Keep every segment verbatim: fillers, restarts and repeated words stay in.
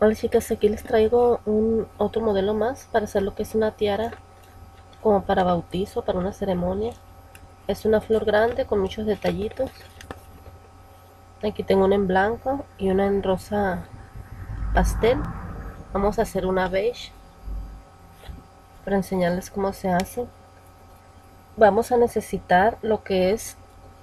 Hola chicas, aquí les traigo un otro modelo más para hacer lo que es una tiara como para bautizo, para una ceremonia. Es una flor grande con muchos detallitos. Aquí tengo una en blanco y una en rosa pastel. Vamos a hacer una beige para enseñarles cómo se hace. Vamos a necesitar lo que es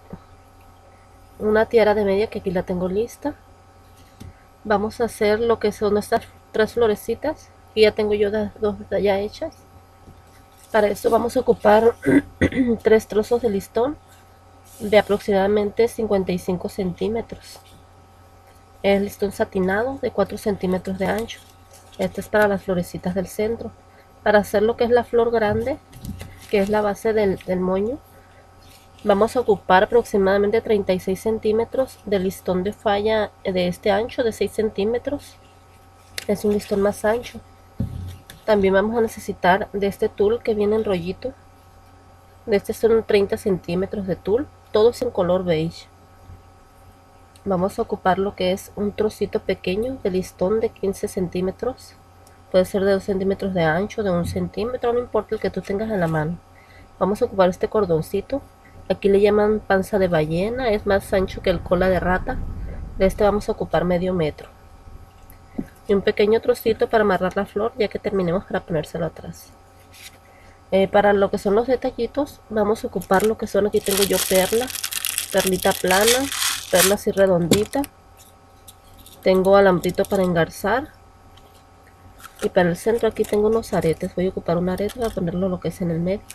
una tiara de media, que aquí la tengo lista. Vamos a hacer lo que son estas tres florecitas, que ya tengo yo dos ya hechas. Para esto vamos a ocupar tres trozos de listón de aproximadamente cincuenta y cinco centímetros. El listón satinado de cuatro centímetros de ancho. Este es para las florecitas del centro. Para hacer lo que es la flor grande, que es la base del, del moño, vamos a ocupar aproximadamente treinta y seis centímetros de listón de falla de este ancho de seis centímetros. Es un listón más ancho. También vamos a necesitar de este tul que viene en rollito. De este son treinta centímetros de tul. Todo es en color beige. Vamos a ocupar lo que es un trocito pequeño de listón de quince centímetros. Puede ser de dos centímetros de ancho, de un centímetro, no importa el que tú tengas en la mano. Vamos a ocupar este cordoncito. Aquí le llaman panza de ballena, es más ancho que el cola de rata. De este vamos a ocupar medio metro. Y un pequeño trocito para amarrar la flor, ya que terminemos, para ponérselo atrás. Eh, para lo que son los detallitos, vamos a ocupar lo que son, aquí tengo yo perla, perlita plana, perla así redondita. Tengo alambrito para engarzar. Y para el centro aquí tengo unos aretes. Voy a ocupar un arete para ponerlo lo que es en el medio.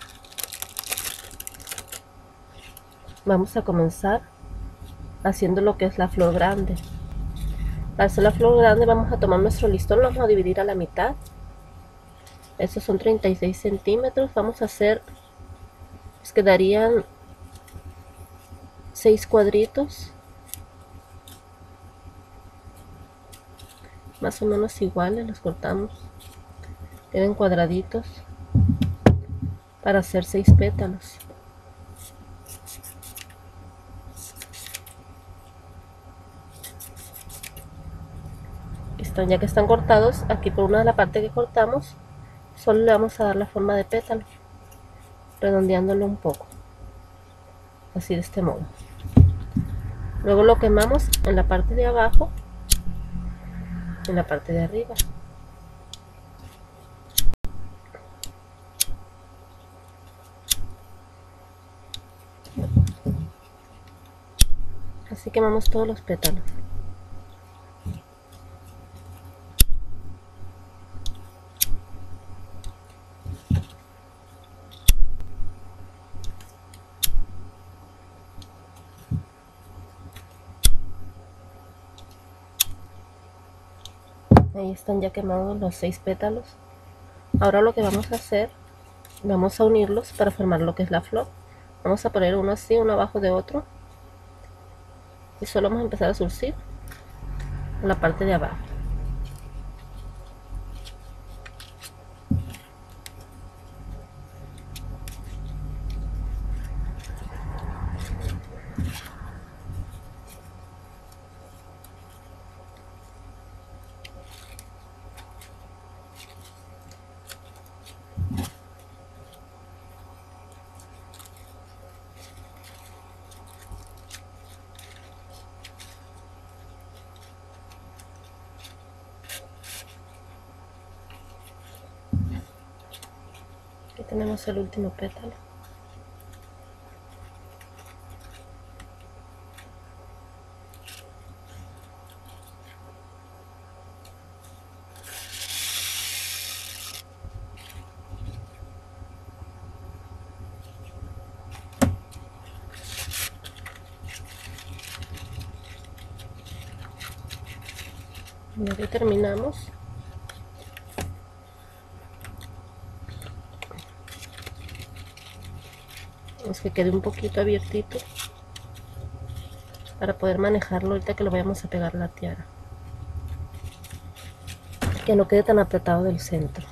Vamos a comenzar haciendo lo que es la flor grande. Para hacer la flor grande vamos a tomar nuestro listón, lo vamos a dividir a la mitad. Estos son treinta y seis centímetros. Vamos a hacer, pues quedarían seis cuadritos. Más o menos iguales, los cortamos. Queden cuadraditos para hacer seis pétalos. Están, ya que están cortados, aquí por una de la parte que cortamos, solo le vamos a dar la forma de pétalo, redondeándolo un poco, así de este modo. Luego lo quemamos en la parte de abajo y en la parte de arriba. Así quemamos todos los pétalos. Ahí están ya quemados los seis pétalos. Ahora lo que vamos a hacer, vamos a unirlos para formar lo que es la flor. Vamos a poner uno así, uno abajo de otro, y solo vamos a empezar a surcir en la parte de abajo. Aquí tenemos el último pétalo. Y aquí terminamos. Es que quede un poquito abiertito para poder manejarlo ahorita que lo vayamos a pegar a la tiara, que no quede tan apretado del centro.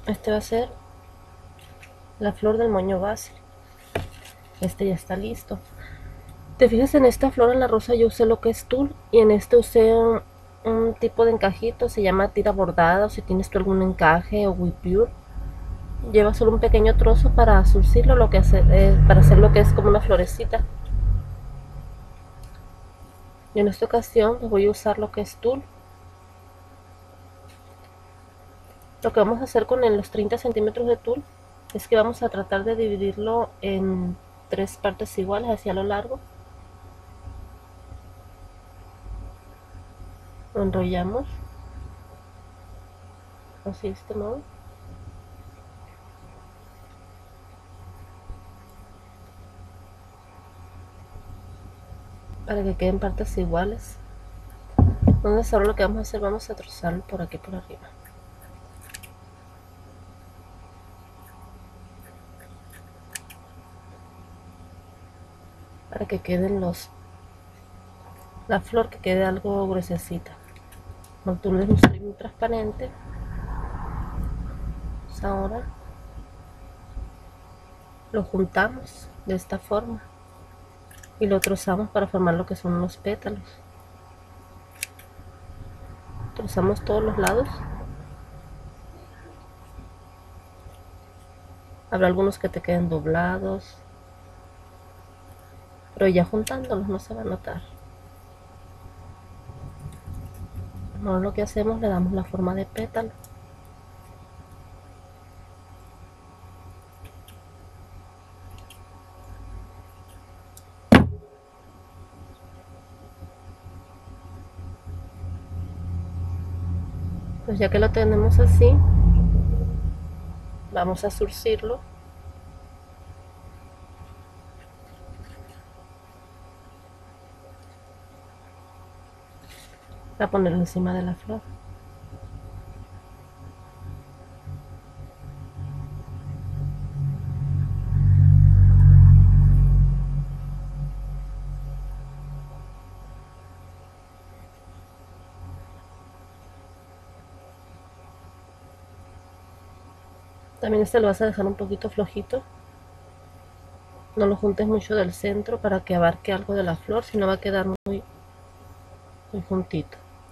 Este va a ser la flor del moño base. Este ya está listo. Te fijas, en esta flor, en la rosa, yo usé lo que es tul, y en este usé un, un tipo de encajito, se llama tira bordada, o si tienes tú algún encaje o Wipure, lleva solo un pequeño trozo para surcirlo, lo que hace, eh, para hacer lo que es como una florecita. Y en esta ocasión pues voy a usar lo que es tul. Lo que vamos a hacer con los treinta centímetros de tul es que vamos a tratar de dividirlo en tres partes iguales hacia lo largo. Lo enrollamos así, de este modo, para que queden partes iguales. Entonces ahora lo que vamos a hacer, vamos a trozarlo por aquí, por arriba, para que queden los la flor, que quede algo gruesecita. Como el tul es muy transparente, pues ahora lo juntamos de esta forma y lo trozamos para formar lo que son unos pétalos. Trozamos todos los lados. Habrá algunos que te queden doblados, pero ya juntándolos no se va a notar. Ahora lo que hacemos, le damos la forma de pétalo. Pues ya que lo tenemos así, vamos a surcirlo para ponerlo encima de la flor. También este lo vas a dejar un poquito flojito, no lo juntes mucho del centro para que abarque algo de la flor, si no va a quedar muy, muy juntito.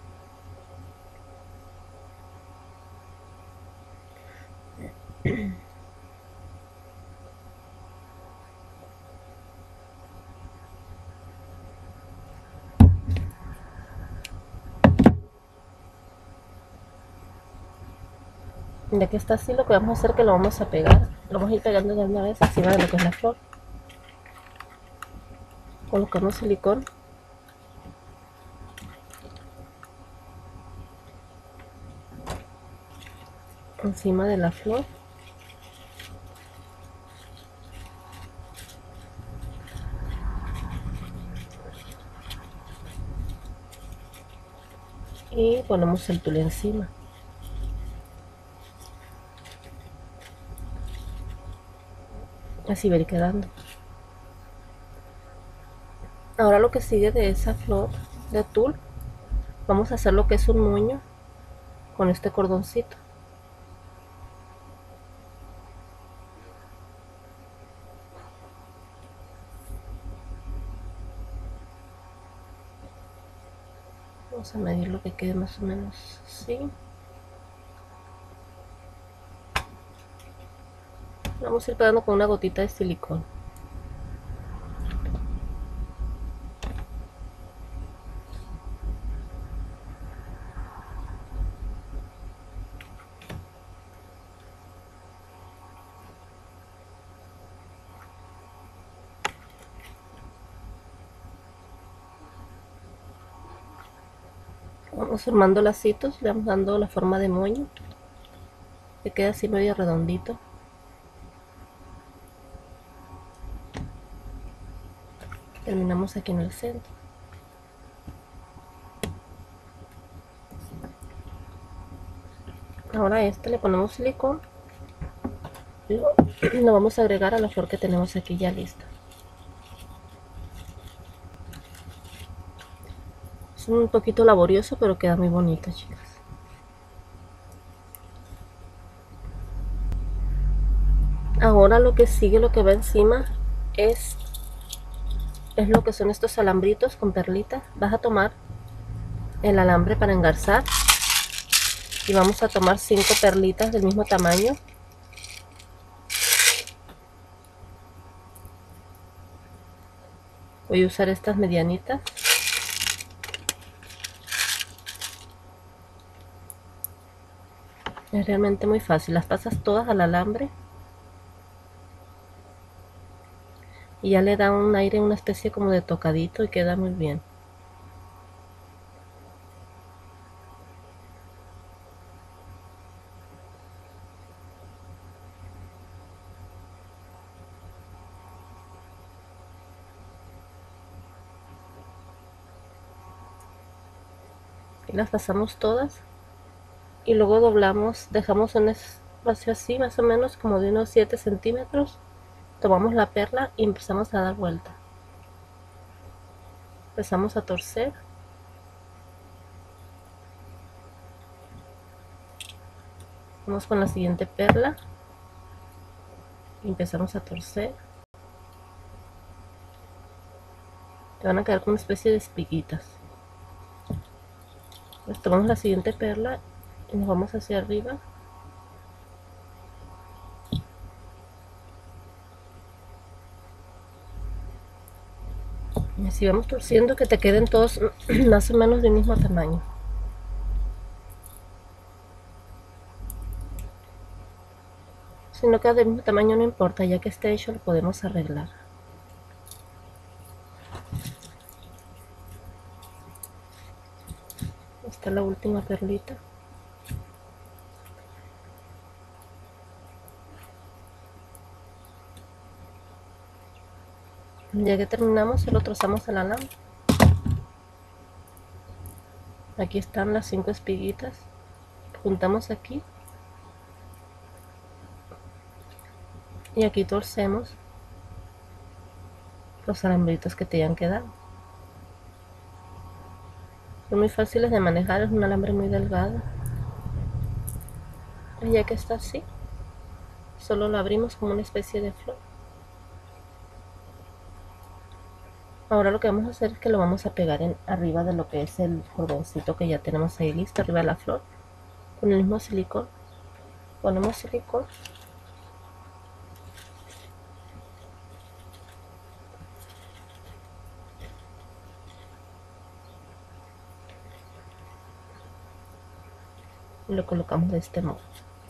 Ya que está así, lo que vamos a hacer es que lo vamos a pegar, lo vamos a ir pegando de una vez encima de lo que es la flor. Colocamos silicón encima de la flor. Y ponemos el tul encima. Así va a ir quedando. Ahora lo que sigue de esa flor de tul, vamos a hacer lo que es un moño con este cordoncito. Vamos a medir lo que quede más o menos así. Vamos a ir pegando con una gotita de silicón. Vamos formando lacitos, le vamos dando la forma de moño, que queda así medio redondito. Terminamos aquí en el centro. Ahora a este le ponemos silicón y lo, lo vamos a agregar a la flor que tenemos aquí ya lista. Es un poquito laborioso, pero queda muy bonito, chicas. Ahora lo que sigue, lo que va encima es es lo que son estos alambritos con perlitas. Vas a tomar el alambre para engarzar y vamos a tomar cinco perlitas del mismo tamaño. Voy a usar estas medianitas. Es realmente muy fácil, las pasas todas al alambre y ya le da un aire, una especie como de tocadito y queda muy bien. Y las pasamos todas y luego doblamos, dejamos un espacio así más o menos como de unos siete centímetros. Tomamos la perla y empezamos a dar vuelta. Empezamos a torcer. Vamos con la siguiente perla y empezamos a torcer. Te van a quedar con una especie de espiguitas. Pues tomamos la siguiente perla y nos vamos hacia arriba. Y así vamos torciendo que te queden todos más o menos del mismo tamaño. Si no queda del mismo tamaño no importa, ya que esté hecho lo podemos arreglar. Esta es la última perlita. Ya que terminamos, solo trozamos el alambre. Aquí están las cinco espiguitas. Juntamos aquí. Y aquí torcemos los alambritos que te hayan quedado. Son muy fáciles de manejar, es un alambre muy delgado. Y ya que está así, solo lo abrimos como una especie de flor. Ahora lo que vamos a hacer es que lo vamos a pegar en, arriba de lo que es el cordoncito que ya tenemos ahí listo, arriba de la flor, con el mismo silicón. Ponemos silicón. Y lo colocamos de este modo.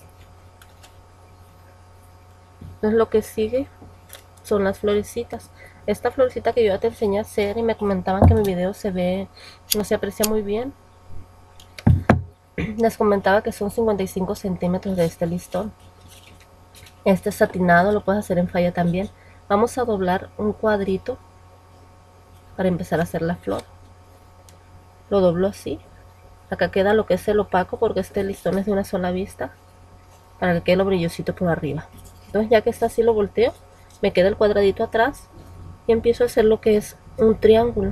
Entonces lo que sigue son las florecitas. Esta florecita que yo ya te enseñé a hacer y me comentaban que mi video se ve, no se aprecia muy bien. Les comentaba que son cincuenta y cinco centímetros de este listón. Este es satinado, lo puedes hacer en falla también. Vamos a doblar un cuadrito para empezar a hacer la flor. Lo doblo así. Acá queda lo que es el opaco porque este listón es de una sola vista, para que quede lo brillosito por arriba. Entonces ya que está así lo volteo, me queda el cuadradito atrás y empiezo a hacer lo que es un triángulo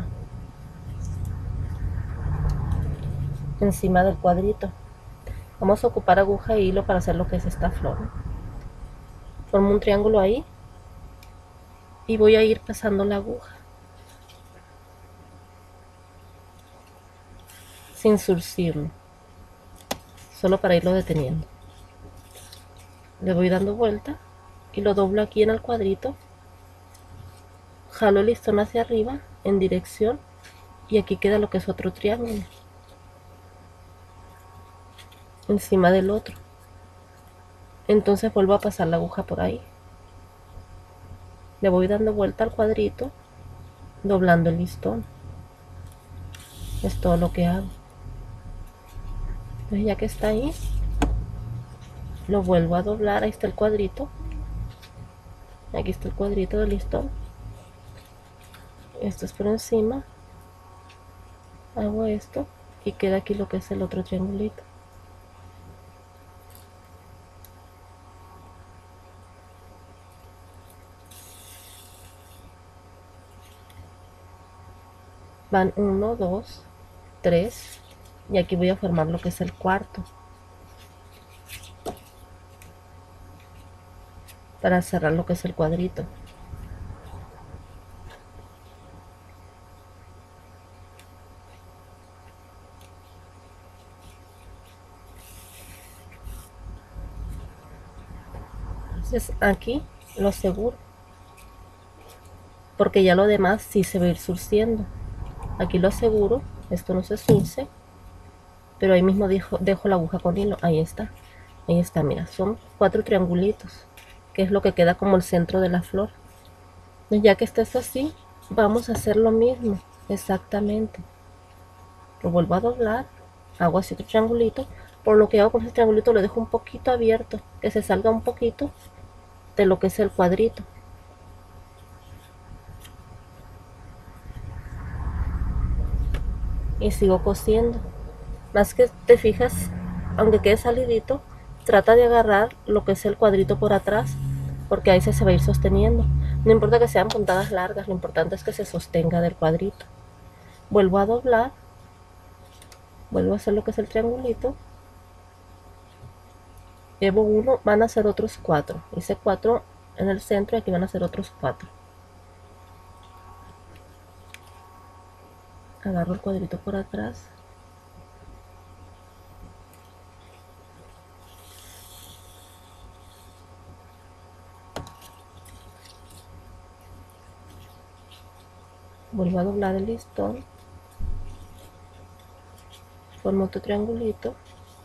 encima del cuadrito. Vamos a ocupar aguja e hilo para hacer lo que es esta flor. Formo un triángulo ahí y voy a ir pasando la aguja sin surcirlo, solo para irlo deteniendo. Le voy dando vuelta y lo doblo aquí en el cuadrito, jalo el listón hacia arriba en dirección y aquí queda lo que es otro triángulo encima del otro. Entonces vuelvo a pasar la aguja por ahí, le voy dando vuelta al cuadrito, doblando el listón. Es todo lo que hago. Entonces ya que está ahí, lo vuelvo a doblar. Ahí está el cuadrito, aquí está el cuadrito del listón, esto es por encima, hago esto y queda aquí lo que es el otro triangulito. Van uno, dos, tres y aquí voy a formar lo que es el cuarto. para cerrar lo que es el cuadrito. Entonces aquí lo aseguro, porque ya lo demás sí se va a ir surciendo. Aquí lo aseguro, esto no se surce, pero ahí mismo dejo, dejo la aguja con hilo. Ahí está, ahí está, mira, son cuatro triangulitos, que es lo que queda como el centro de la flor. Entonces, ya que está esto así, vamos a hacer lo mismo, exactamente. Lo vuelvo a doblar, hago así otro triangulito. Por lo que hago con este triangulito lo dejo un poquito abierto, que se salga un poquito de lo que es el cuadrito. Y sigo cosiendo. Más que te fijas, aunque quede salidito, trata de agarrar lo que es el cuadrito por atrás, porque ahí se, se va a ir sosteniendo. No importa que sean puntadas largas, lo importante es que se sostenga del cuadrito. Vuelvo a doblar, vuelvo a hacer lo que es el triangulito. Llevo uno, van a ser otros cuatro. Hice cuatro en el centro y aquí van a ser otros cuatro. Agarro el cuadrito por atrás. Vuelvo a doblar el listón. Formo otro triangulito.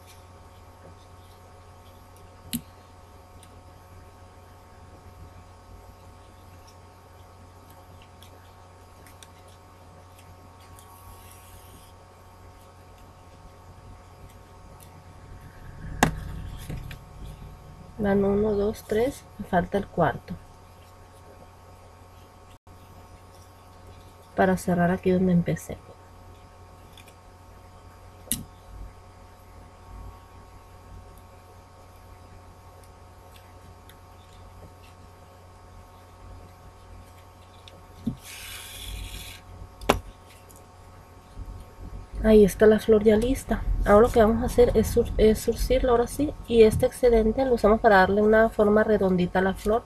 Van uno, dos, tres, me falta el cuarto. Para cerrar aquí donde empecé. Ahí está la flor ya lista. Ahora lo que vamos a hacer es, sur es surcirlo ahora sí. Y este excedente lo usamos para darle una forma redondita a la flor.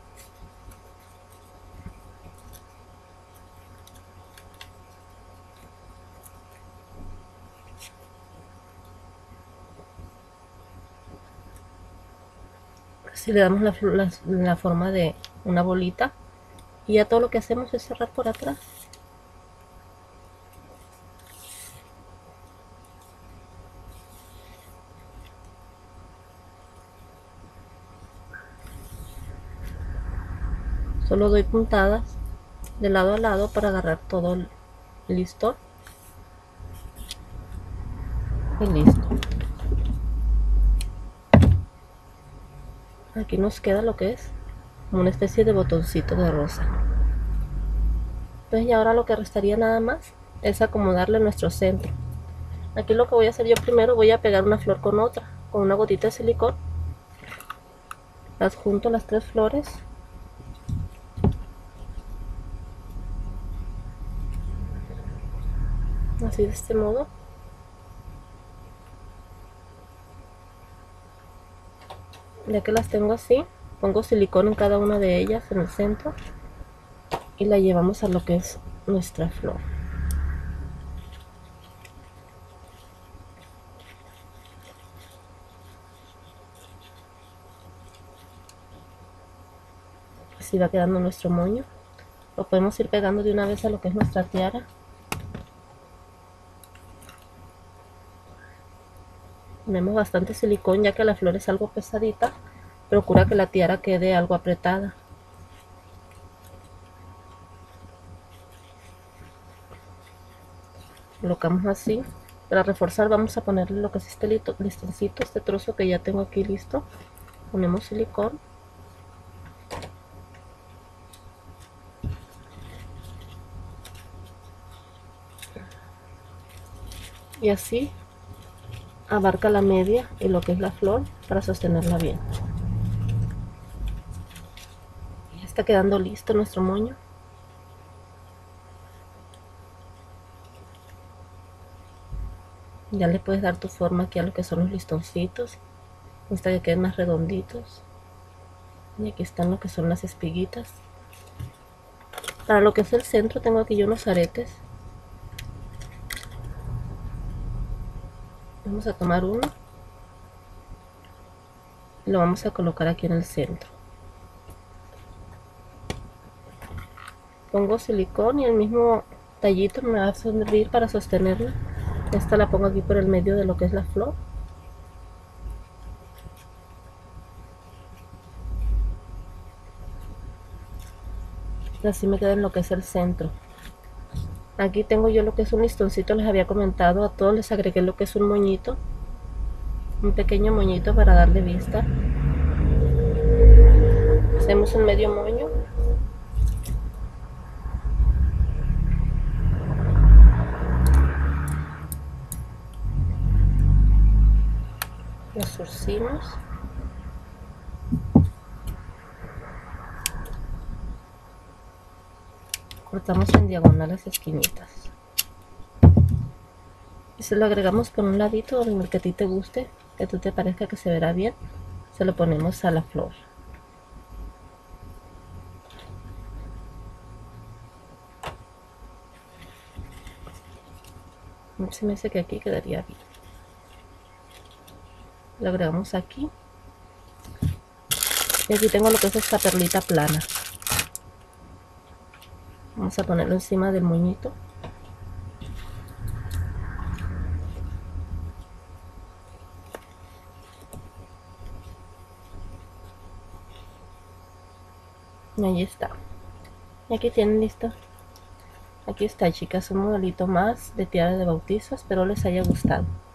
Así le damos la, la, la forma de una bolita. Y ya todo lo que hacemos es cerrar por atrás. Solo doy puntadas de lado a lado para agarrar todo el listón. Y listo. Aquí nos queda lo que es como una especie de botoncito de rosa. Entonces ya ahora lo que restaría nada más es acomodarle nuestro centro. Aquí lo que voy a hacer yo primero, voy a pegar una flor con otra, con una gotita de silicón. Las junto las tres flores. Así de este modo. Ya que las tengo así, pongo silicón en cada una de ellas en el centro. Y la llevamos a lo que es nuestra flor. Así va quedando nuestro moño. Lo podemos ir pegando de una vez a lo que es nuestra tiara. Ponemos bastante silicón ya que la flor es algo pesadita. Procura que la tiara quede algo apretada. Colocamos así. Para reforzar vamos a ponerle lo que es este listoncito, este trozo que ya tengo aquí listo. Ponemos silicón. Y así abarca la media y lo que es la flor para sostenerla bien. Ya está quedando listo nuestro moño. Ya le puedes dar tu forma aquí a lo que son los listoncitos, hasta que queden más redonditos. Y aquí están lo que son las espiguitas. Para lo que es el centro tengo aquí yo unos aretes. Vamos a tomar uno y lo vamos a colocar aquí en el centro. Pongo silicón y el mismo tallito me va a servir para sostenerla. Esta la pongo aquí por el medio de lo que es la flor. Y así me queda en lo que es el centro. Aquí tengo yo lo que es un listoncito, les había comentado, a todos les agregué lo que es un moñito, un pequeño moñito para darle vista. Hacemos un medio moño. Lo surcimos. Cortamos en diagonal las esquinitas. Y se lo agregamos por un ladito en el que a ti te guste, que tú te parezca que se verá bien. Se lo ponemos a la flor. Se me dice que aquí quedaría bien. Lo agregamos aquí. Y aquí tengo lo que es esta perlita plana. Vamos a ponerlo encima del moñito. Y ahí está. Y aquí tienen listo. Aquí está, chicas, un modelito más de tiara de bautizo. Espero les haya gustado.